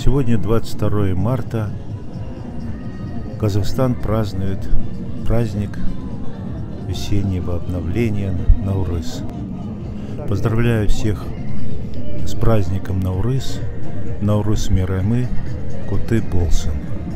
Сегодня 22 марта. Казахстан празднует праздник весеннего обновления Наурыз. Поздравляю всех с праздником Наурыз. Наурыз Мейрамы, Куты Болсын.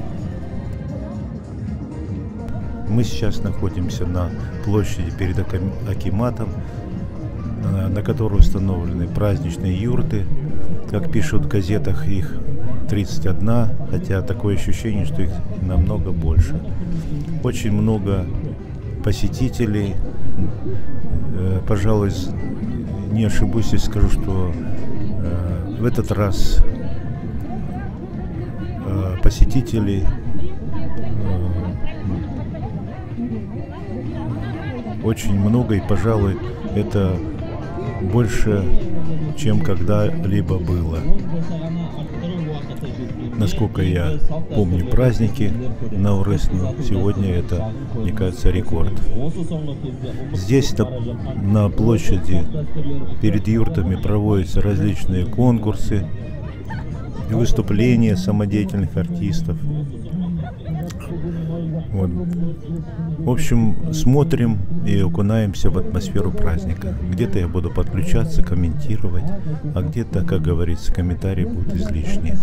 Мы сейчас находимся на площади перед Акиматом, на которой установлены праздничные юрты. Как пишут в газетах, их 31, хотя такое ощущение, что их намного больше. Очень много посетителей. Пожалуй, не ошибусь, если скажу, что в этот раз посетителей очень много, и, пожалуй, это больше, чем когда-либо было. Насколько я помню праздники Наурыз, сегодня это, мне кажется, рекорд. Здесь на площади перед юртами проводятся различные конкурсы, выступления самодеятельных артистов. Вот. В общем, смотрим и окунаемся в атмосферу праздника. Где-то я буду подключаться, комментировать, а где-то, как говорится, комментарии будут излишние.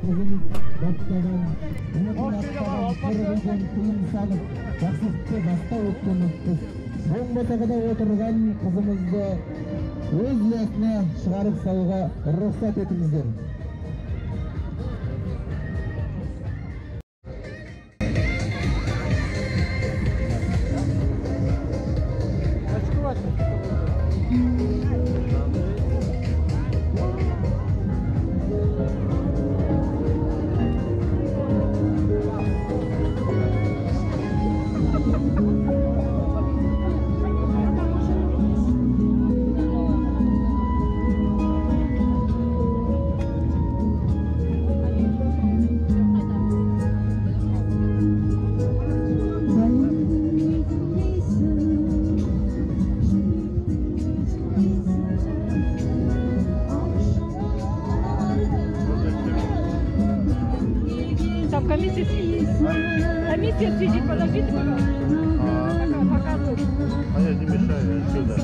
Комиссия сидит, подождите, пожалуйста. Показывают. А я не мешаю, отсюда.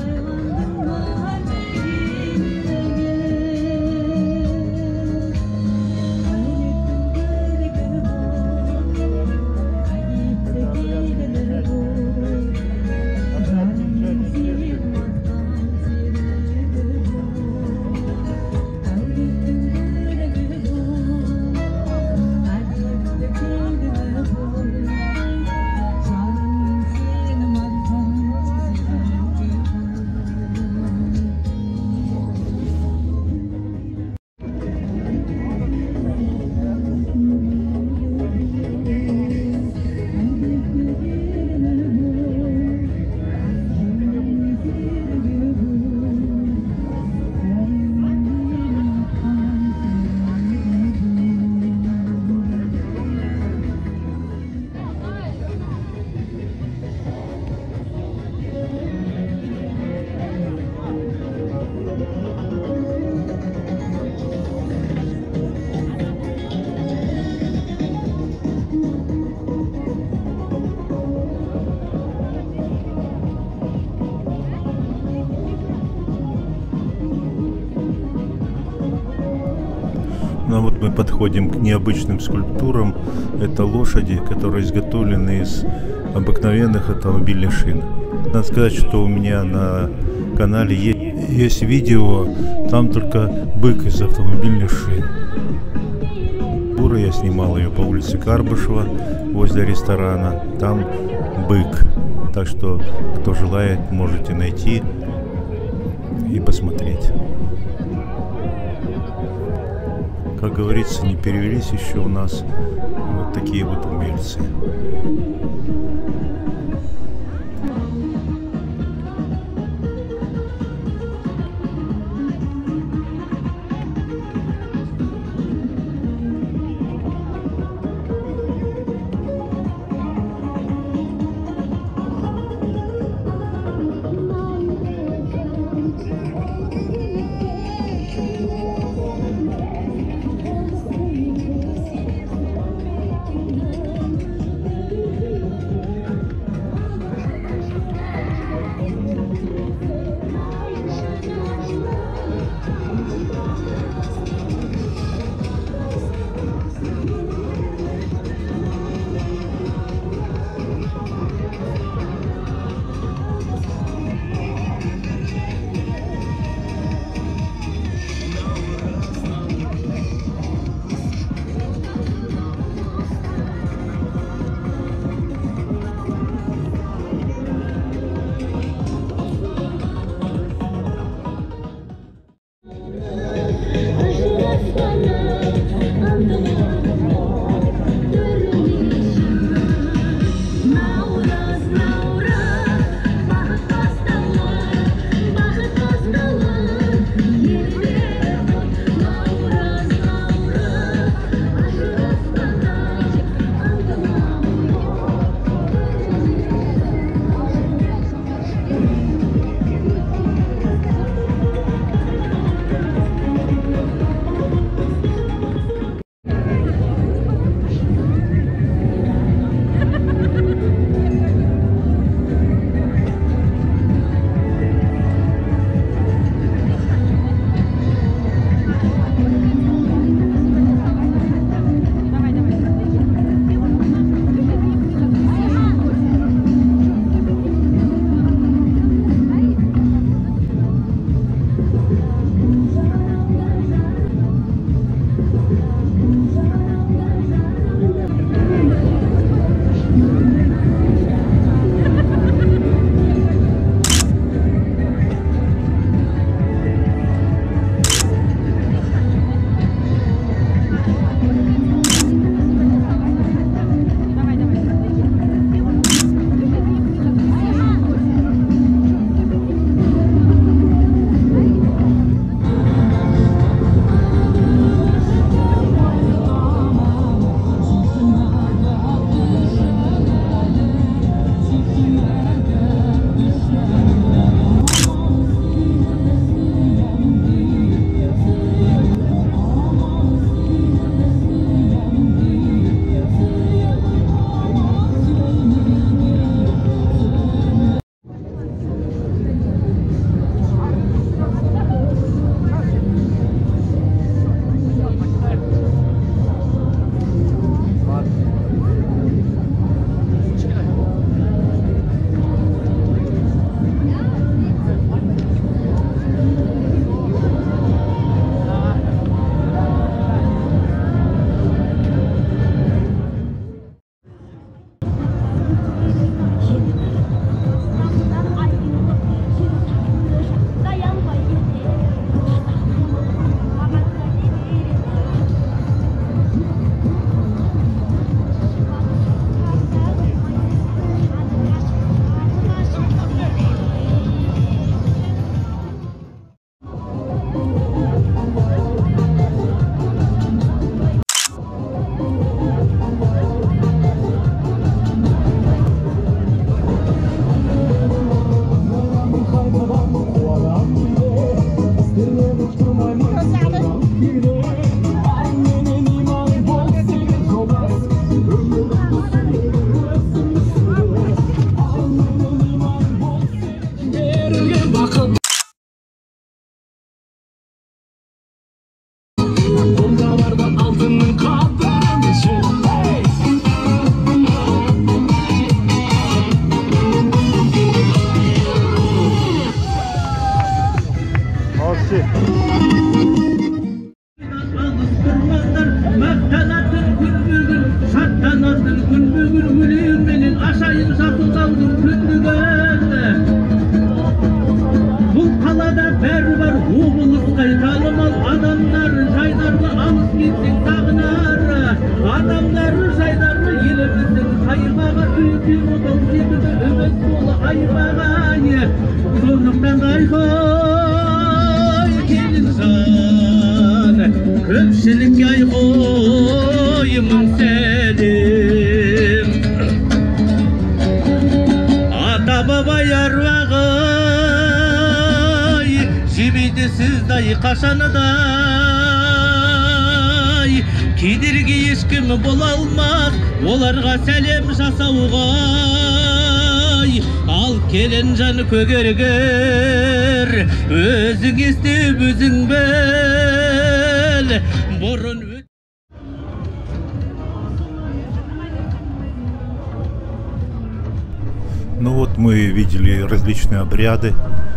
Ну вот мы подходим к необычным скульптурам. Это лошади, которые изготовлены из обыкновенных автомобильных шин. Надо сказать, что у меня на канале есть видео, там только бык из автомобильных шин. Я снимал ее по улице Карбышева возле ресторана. Там бык. Так что, кто желает, можете найти и посмотреть. Как говорится, не перевелись еще у нас вот такие вот умельцы. Köpçülük yay koyumun selim Ata baba yarvağay Jibidi siz dayı kaşanı day Kidirgi işkim bolalmaz Olarga selim jasauğay Al kelin canı kögerger Özüng istip özüng bel Борон. Ну вот мы видели различные обряды,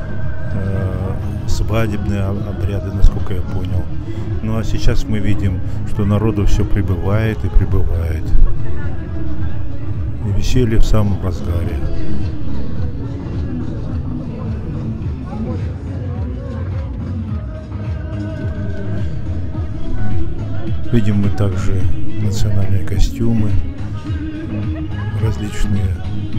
свадебные обряды, насколько я понял. Ну а сейчас мы видим, что народу все прибывает и прибывает. И веселье в самом разгаре. Видим мы также национальные костюмы, различные.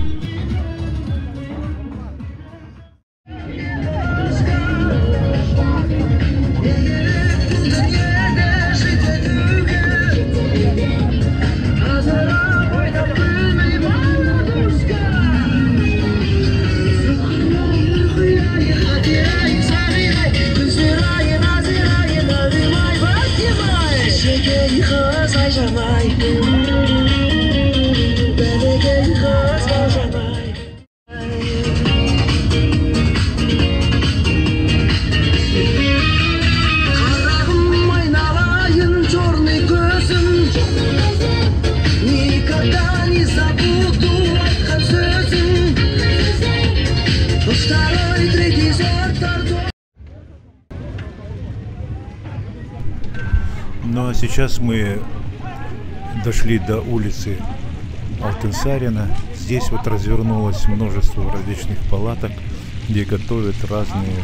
Ну а сейчас мы дошли до улицы Алтынсарина. Здесь вот развернулось множество различных палаток, где готовят разные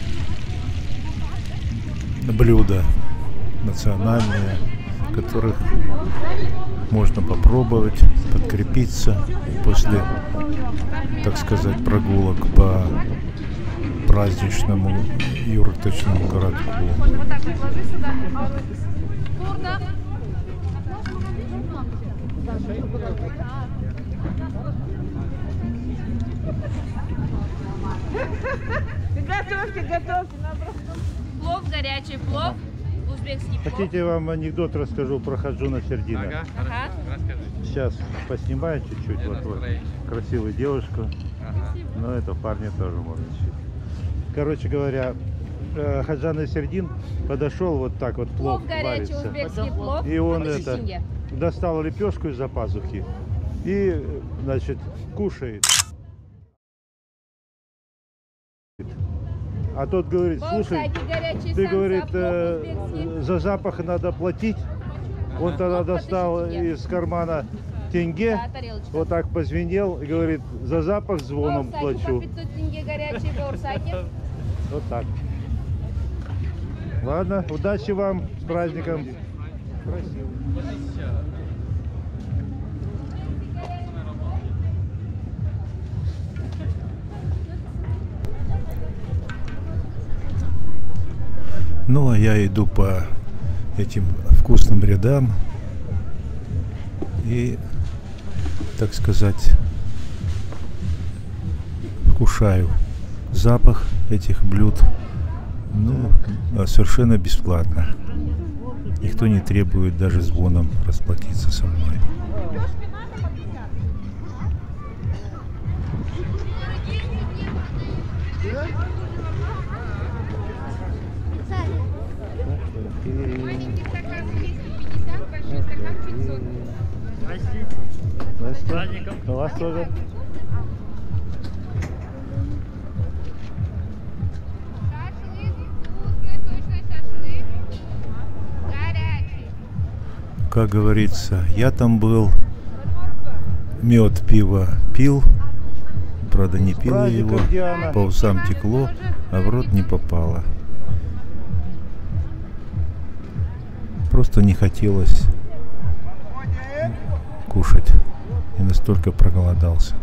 блюда национальные, которых можно попробовать, подкрепиться после, так сказать, прогулок по праздничному юрточному городку. Готовьте. Плов, горячий плов, узбекский плов. Хотите, я вам анекдот расскажу про Хаджуна Сердина? Ага. Сейчас поснимаю чуть-чуть. Вот, красивую девушку. Но это парни тоже можно чуть. Короче говоря, Хаджан Сердин подошел, вот так вот плов горячий, варится. узбекский плов. И он достал лепешку из-за пазухи и, значит, кушает. А тот говорит: слушай, ты, говорит, за запах надо платить. Он тогда достал из кармана тенге, вот так позвенел и говорит: за запах звоном плачу. Вот так. Ладно, удачи вам, с праздником. Красиво. Ну а я иду по этим вкусным рядам и, так сказать, вкушаю запах этих блюд. Ну, совершенно бесплатно. Никто не требует даже звоном расплатиться со мной. праздником. У вас тоже. Шашлык, вкусный, точно шашлык. Горячий. Как говорится, я там был, мед, пиво пил, правда не пил я его, по усам текло, а в рот не попало. Просто не хотелось кушать. Я настолько проголодался.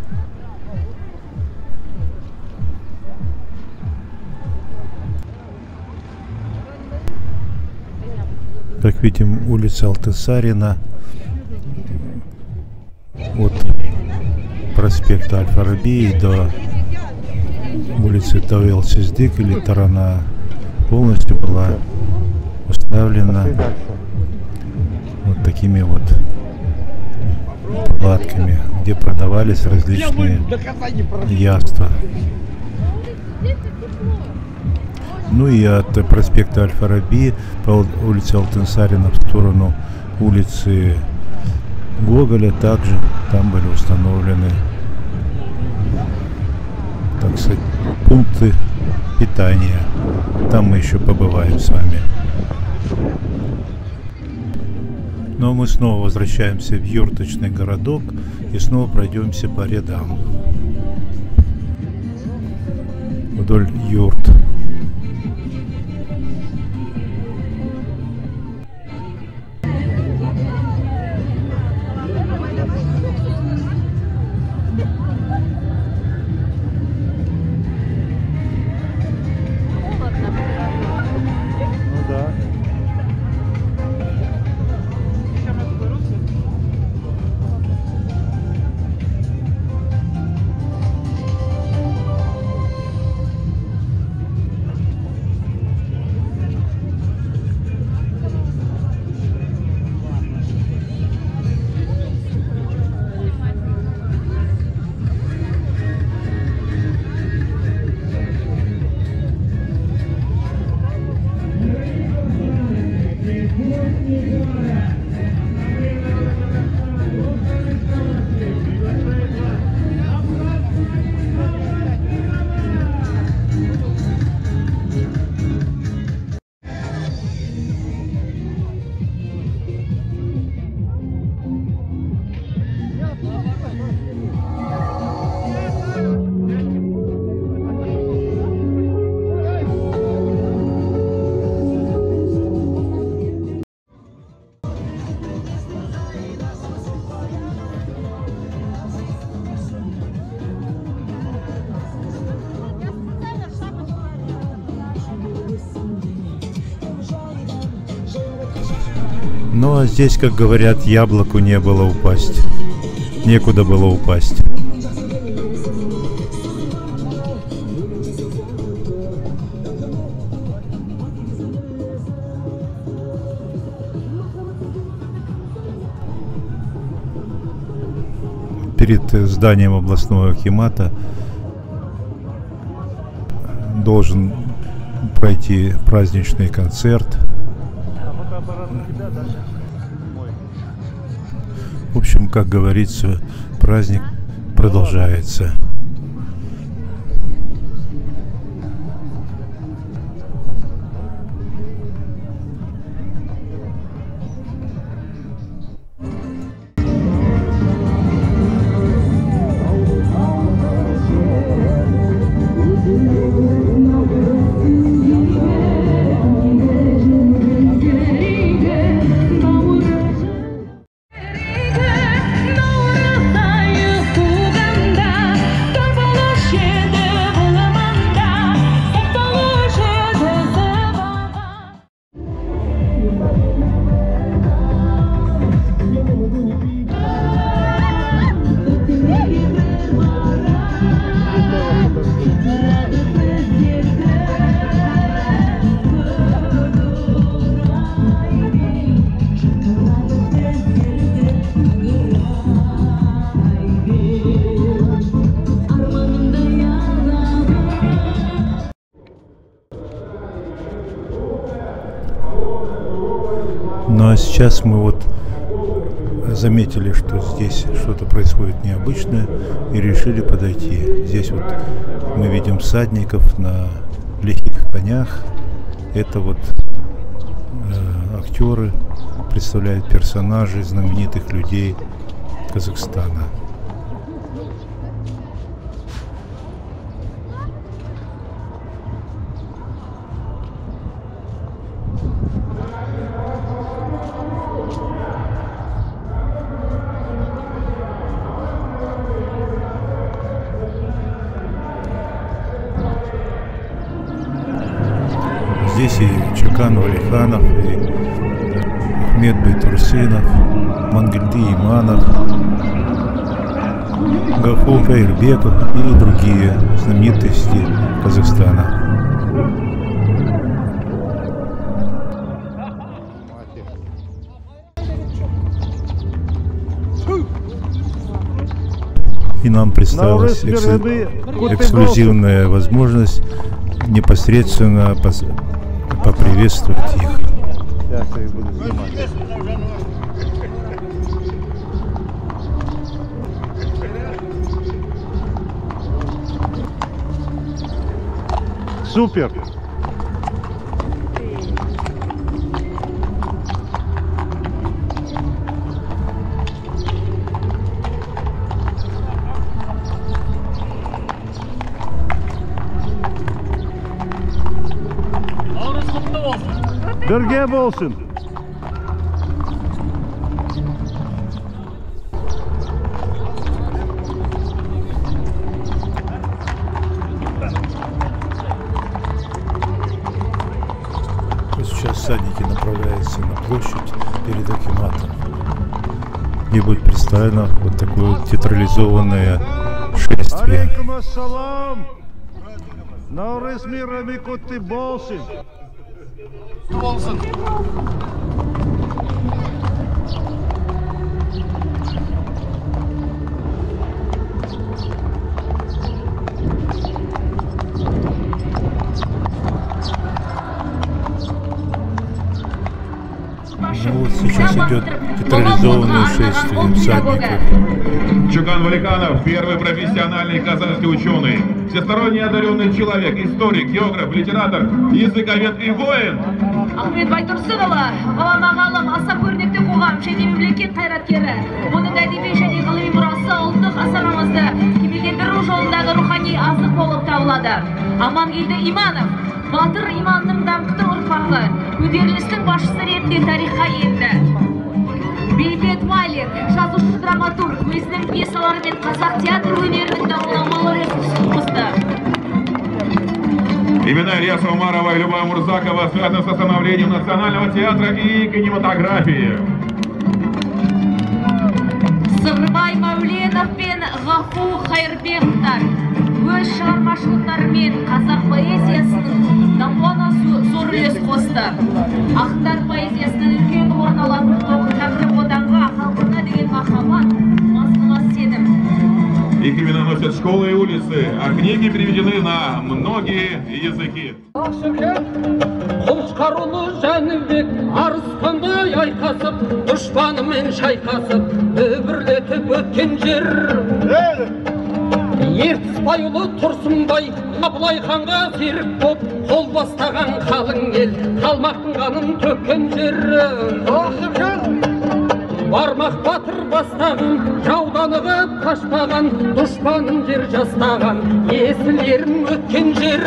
Как видим, улица Алтынсарина от проспекта Аль-Фараби до улицы Тауэл-Сиздык или Тарана полностью была уставлена вот такими вот лавками, где продавались различные яства. Ну и от проспекта Аль-Фараби по улице Алтынсарина в сторону улицы Гоголя также там были установлены, так сказать, пункты питания. Там мы еще побываем с вами. Но мы снова возвращаемся в юрточный городок и снова пройдемся по рядам вдоль юрт. Ну да. Ну а здесь, как говорят, яблоку не было упасть. Некуда было упасть. Перед зданием областного акимата должен пройти праздничный концерт. В общем, как говорится, праздник продолжается. Ну а сейчас мы вот заметили, что здесь что-то происходит необычное, и решили подойти. Здесь вот мы видим всадников на легких конях. Это вот актеры представляют персонажей знаменитых людей Казахстана. Здесь и Чакан Валиханов, и Ахмет Байтурсынов, Мангельды Иманов, Гафур Кайырбеков и другие знаменитости Казахстана. И нам представилась эксклюзивная возможность непосредственно поприветствовать их. Сейчас я их буду снимать. Супер! Бірге болсын. Сейчас всадники направляются на площадь перед Акиматом, где будет представлено вот такое театрализованное шествие. Алейкум ассалам! Наурыз мейрамы құтты болсын! Ну вот сейчас идет театрализованное шествие всадников. Чукан Валиханов, первый профессиональный казахский ученый, всесторонне одаренный человек, историк, географ, литератор, языковед и воин. Ахмет Байтурсынұлы, ғалама ғалым, аса көрнекті қоғам және мемлекет қайраткері. Оның әдеби және ғылыми мұрасы ұлттық астанамызды кемелдендіру жолындағы рухани азық болып табылады. Амангелді Иманов, батыр иманның даңқты ұрпағы, көтерілістің басшысы ретінде тарихқа енді. Бейбет Валер, жазушы драматург, өзінің пьесаларымен қазақ театр өнерінің дамуына мол үлес қосты. Имена Ильяса Умарова и Любава Мурзакова связаны с становлением национального театра и кинематографии. Сырбай Мәуленов пен Ғафу Қайырбековтар өз шығармашылықтарымен қазақ поэзиясының дамуына зор үлес қосты. Ақтар поэзиясының үлкен орын алатын тақырып отанға, халқына деген махаббат, мазмұнды сенім. Их имена носят школы и улицы, а книги переведены на многие языки. Құлшқарулы Жәнібек арыстандай айқасып, дұшпанымен шайқасып, дүбірлетіп өткен жер. Ертісбайұлы Тұрсынбай Абылай ханға серік боп, қол бастаған қалың ел, қалмақтың қанын төккен жер. Бармақ батыр бастаған, жауданығып қашпаған, дұшпанын жер жастаған, есілерін өткен жер.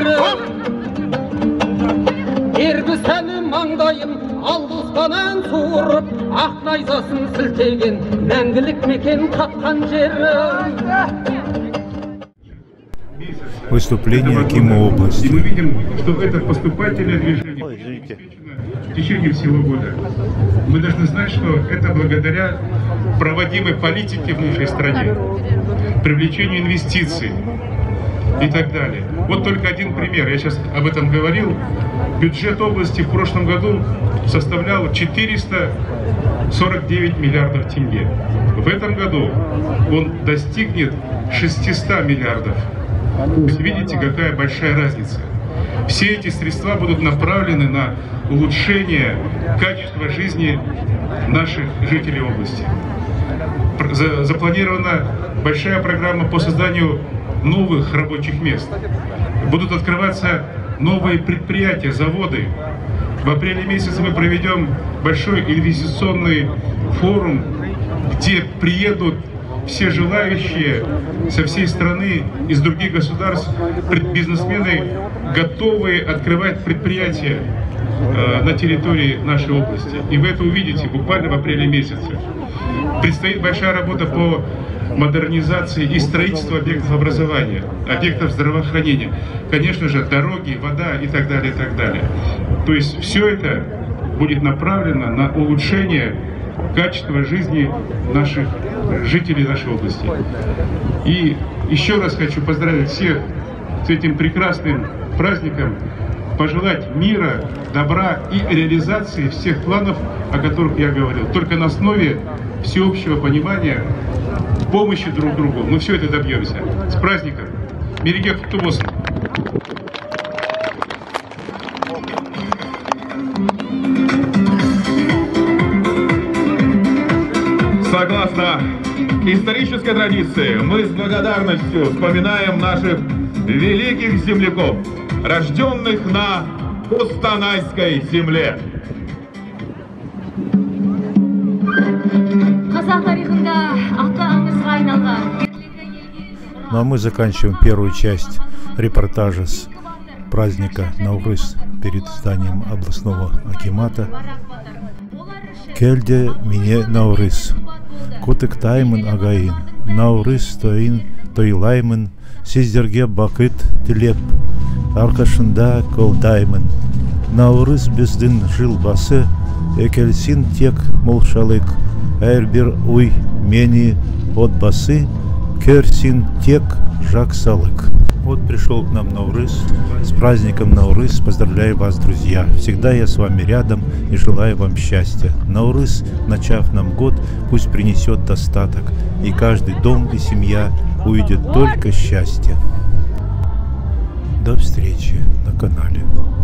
Ерді сәлі маңдайын, алдызбанан суырып, ақ найзасын сілтеген, мәңгілік мекен тапқан жер. Выступление Акима области. И мы видим, что это поступательное движение в течение всего года. Мы должны знать, что это благодаря проводимой политике в нашей стране, привлечению инвестиций и так далее. Вот только один пример, я сейчас об этом говорил. Бюджет области в прошлом году составлял 449 миллиардов тенге. В этом году он достигнет 600 миллиардов. Вы видите, какая большая разница. Все эти средства будут направлены на улучшение качества жизни наших жителей области. запланирована большая программа по созданию новых рабочих мест. Будут открываться новые предприятия, заводы. В апреле месяце мы проведем большой инвестиционный форум, где приедут все желающие со всей страны, из других государств, бизнесмены, готовые открывать предприятия на территории нашей области. И вы это увидите буквально в апреле месяце. Предстоит большая работа по модернизации и строительству объектов образования, объектов здравоохранения, конечно же, дороги, вода и так далее, и так далее. То есть все это будет направлено на улучшение качества жизни наших жителей нашей области. И еще раз хочу поздравить всех с этим прекрасным праздником, пожелать мира, добра и реализации всех планов, о которых я говорил. Только на основе всеобщего понимания, помощи друг другу мы все это добьемся. С праздником! Мереге Кутубосын! Согласно исторической традиции, мы с благодарностью вспоминаем наших великих земляков, рожденных на Кустанайской земле. Ну а мы заканчиваем первую часть репортажа с праздника Наурыз перед зданием областного акимата. Келде мине Наурыз, кутыктаймын агайын, Наурыз тойлаймын, сиздерге бакыт тілеп, арқашында колдаймын. Наурыз біздің жылбасы, экелсин тек молшалык, әрбір уй мені отбасы, керсин тек жаксалык. Вот пришел к нам Наурыз. С праздником Наурыз поздравляю вас, друзья. Всегда я с вами рядом и желаю вам счастья. Наурыз, начав нам год, пусть принесет достаток, и каждый дом и семья увидят только счастье. До встречи на канале.